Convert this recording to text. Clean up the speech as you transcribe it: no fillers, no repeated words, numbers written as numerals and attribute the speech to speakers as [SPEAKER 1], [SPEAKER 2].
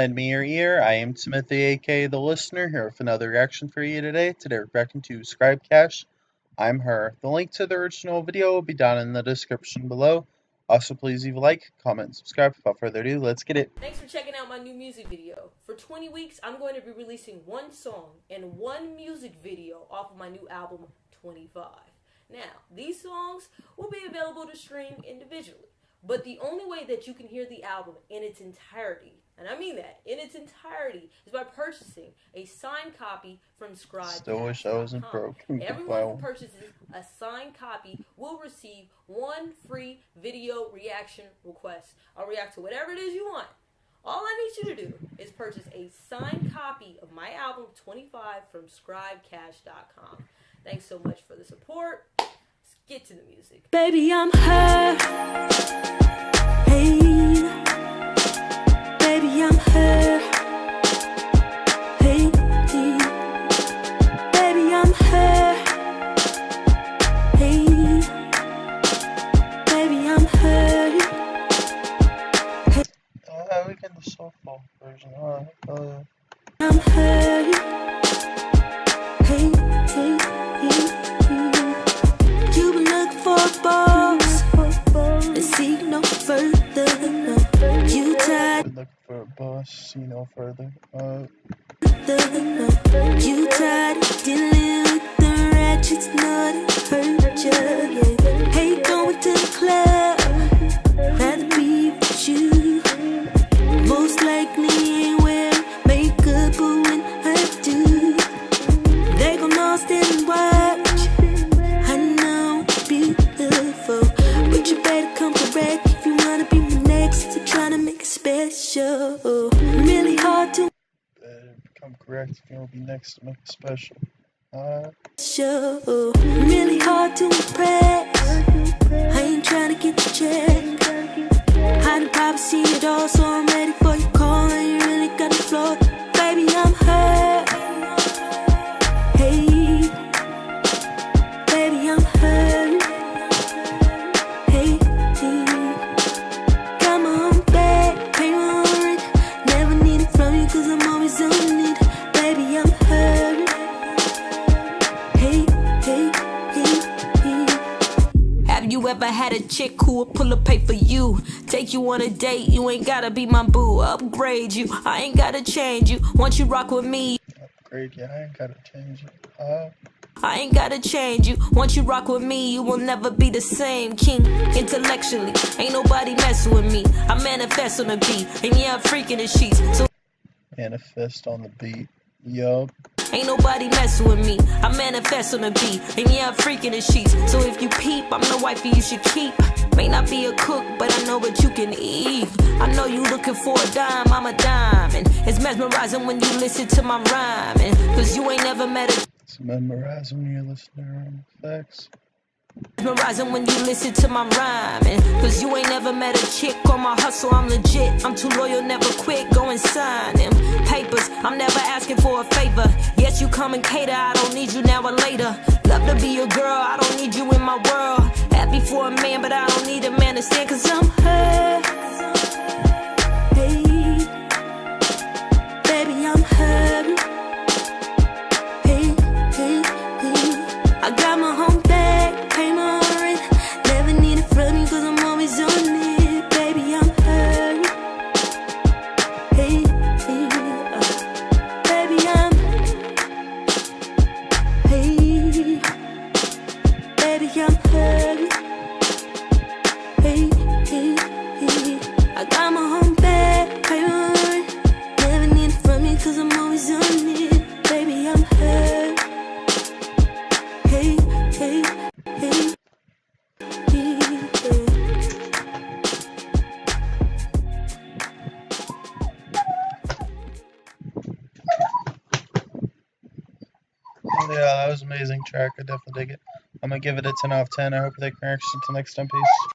[SPEAKER 1] lend me your ear. I am Timothy, aka The Listener, here with another reaction for you today. Today we're reacting to Scribe Cash, I'm Her. The link to the original video will be down in the description below. Also, please leave a like, comment, and subscribe. Without further ado, let's get it.
[SPEAKER 2] Thanks for checking out my new music video. For 20 weeks, I'm going to be releasing one song and one music video off of my new album, 25. Now, these songs will be available to stream individually, but the only way that you can hear the album in its entirety, and I mean that, in its entirety, is by purchasing a signed copy from Scribe.
[SPEAKER 1] Still wish I wasn't broke.
[SPEAKER 2] Everyone who purchases a signed copy will receive one free video reaction request. I'll react to whatever it is you want. All I need you to do is purchase a signed copy of my album 25 from scribecash.com. Thanks so much for the support. Let's get to the music.
[SPEAKER 3] Baby, I'm her. Hey. Baby, I'm her. Hey. Baby, I'm her. Hey. Baby, I'm her.
[SPEAKER 1] We get the softball version.
[SPEAKER 3] I'm her. Hey. You been looking for a boss and see no further. You tired.
[SPEAKER 1] Looking for a boss, see no further.
[SPEAKER 3] You tired of dealing with the ratchets, know they hurt you. Yeah. Hate going to the club, rather be with you. Most likely ain't wearing makeup, but when I do, they gon' all stand and watch. I know it's beautiful, but you better come correct if you wanna be my next. To try to make it special, really hard to
[SPEAKER 1] Come correct if you want to be next to make it special.
[SPEAKER 3] show, really hard to impress. I ain't trying to get the check. I done probably seen it all, so I'm ready for your call, and you really got the floor. Baby, I'm her. Hey. Baby, I'm her. Hey. Got my own bag, pay my own rent. Never need it from you, cause I'm always on it. Baby, I'm her. Hey. Have you ever had a chick who would pull up pay for you? Take you on a date, you ain't gotta be my boo. Upgrade you, I ain't gotta change you. Once you rock with me,
[SPEAKER 1] Upgrade, yeah, I ain't gotta change it.
[SPEAKER 3] I ain't gotta change you. Once you rock with me, you will never be the same. King, intellectually, ain't nobody messing with me. I manifest on the beat, and yeah, I'm freaking the sheets. So
[SPEAKER 1] Manifest on the beat. Yup.
[SPEAKER 3] ain't nobody messing with me. I manifest on the beat, and yeah, I'm freaking the sheets. So if you peep, I'm the wifey you should keep. May not be a cook, but I know what you can eat. I know you looking for a dime, I'm a diamond. It's mesmerizing when you listen to my rhyming, cause you ain't never met a.
[SPEAKER 1] It's memorizing when you're listening around the facts.
[SPEAKER 3] Mesmerizing when you listen to my rhyming, cause you ain't never met a chick on my hustle, I'm legit. I'm too loyal, never quit, go and sign them papers. I'm never asking for a favor. Yes, you come and cater, I don't need you now or later. Love to be your girl, I don't need you in my world. Happy for a man, but I don't need a man to stand, cause I'm her. Hey. Baby, I'm her. Hey. I got my home bag, pay my own rent. Never need it from you, cause I'm always on it. Baby, I'm her. Hey. Baby, I'm. Hey. Baby, I'm her. Hey. I got my home bag, pay my own rent. Never need it from you, cause I'm always on it. Baby, I'm her. Hey.
[SPEAKER 1] Yeah, that was an amazing track. I definitely dig it. I'm gonna give it a 10 out of 10. I hope you like my reaction. Until next time, peace.